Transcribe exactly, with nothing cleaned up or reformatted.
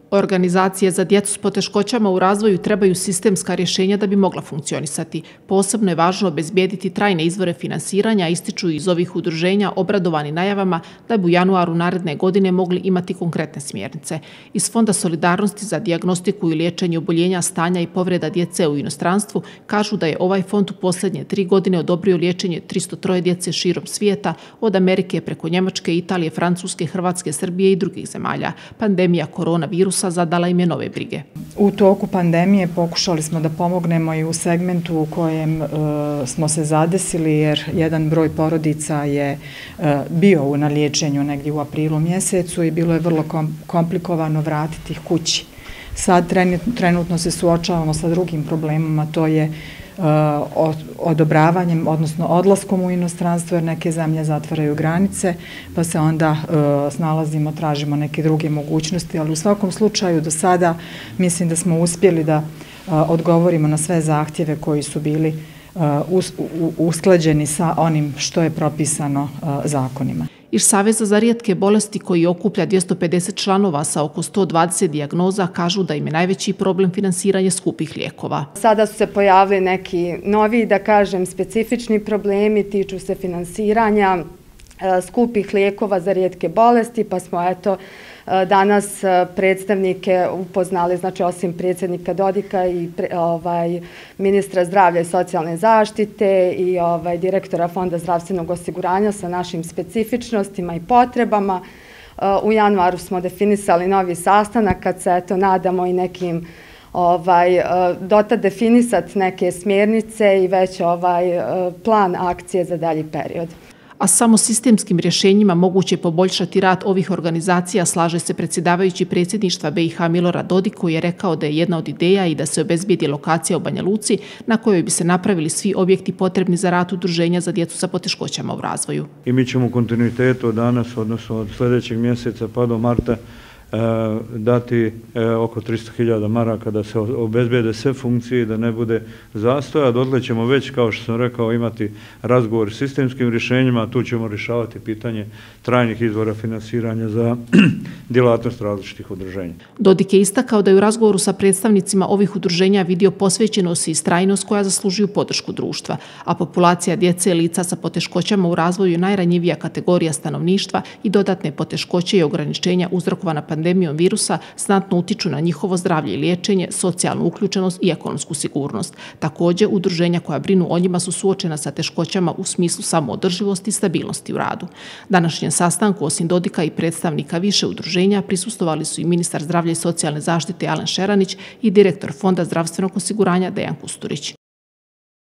Organizacije za djecu s poteškoćama u razvoju trebaju sistemska rješenja da bi mogla funkcionisati. Posebno je važno obezbijediti trajne izvore finansiranja, ističu iz ovih udruženja obradovani najavama da bi u januaru naredne godine mogli imati konkretne smjernice. Iz Fonda solidarnosti za dijagnostiku i liječenje oboljenja, stanja i povreda djece u inostranstvu kažu da je ovaj fond u posljednje tri godine odobrio liječenje tristo troje djece širom svijeta, od Amerike preko Njemačke, Italije, Francuske, Hrvatske, Srbije i drugih zemalja. Pandemija koronavirusa zadala im je nove brige. U toku pandemije pokušali smo da pomognemo i u segmentu u kojem e, smo se zadesili, jer jedan broj porodica je e, bio na liječenju negdje u aprilu mjesecu i bilo je vrlo kom, komplikovano vratiti ih kući. Sad trenutno se suočavamo sa drugim problemom, a to je odobravanjem, odnosno odlaskom u inostranstvo, jer neke zemlje zatvaraju granice, pa se onda snalazimo, tražimo neke druge mogućnosti, ali u svakom slučaju do sada mislim da smo uspjeli da odgovorimo na sve zahtjeve koji su bili usklađeni sa onim što je propisano zakonima. Iz Saveza za rijetke bolesti, koji okuplja dvjesto pedeset članova sa oko sto dvadeset dijagnoza, kažu da im je najveći problem finansiranje skupih lijekova. Sada su se pojavili neki novi, da kažem, specifični problemi, tiču se finansiranja skupih lijekova za rijetke bolesti, pa smo eto danas predstavnike upoznali, znači osim predsjednika Dodika i ovaj, ministra zdravlja i socijalne zaštite i ovaj, direktora Fonda zdravstvenog osiguranja sa našim specifičnostima i potrebama. U januaru smo definisali novi sastanak kad se eto nadamo i nekim ovaj, dotad definisati neke smjernice i već ovaj, plan akcije za dalji period. A samo sistemskim rješenjima moguće je poboljšati rad ovih organizacija, slaže se predsjedavajući predsjedništva B i H Milorad Dodik, koji je rekao da je jedna od ideja i da se obezbijedi lokacija u Banja Luci na kojoj bi se napravili svi objekti potrebni za rad udruženja za djecu sa poteškoćama u razvoju. I mi ćemo u kontinuitetu od danas, odnosno od sljedećeg mjeseca pa do marta, dati oko tristo hiljada maraka da se obezbijede sve funkcije i da ne bude zastoja. Dotle ćemo već, kao što sam rekao, imati razgovor s sistemskim rješenjima, tu ćemo rješavati pitanje trajnih izvora finansiranja za djelatnost različitih udruženja. Dodik je istakao da je u razgovoru sa predstavnicima ovih udruženja vidio posvećenost i istrajnost koja zaslužuju podršku društva, a populacija djece i lica sa poteškoćama u razvoju je najranjivija kategorija stanovništva i dodatne poteškoće i ograničenja uzrokovana pandemijom virusa znatno utiču na njihovo zdravlje i liječenje, socijalnu uključenost i ekonomsku sigurnost. Također, udruženja koja brinu o njima su suočena sa teškoćama u smislu samoodrživosti i stabilnosti u radu. Današnjem sastanku, osim Dodika i predstavnika više udruženja, prisustvovali su i ministar zdravlja i socijalne zaštite Alen Šeranić i direktor Fonda zdravstvenog osiguranja Dejan Kusturić.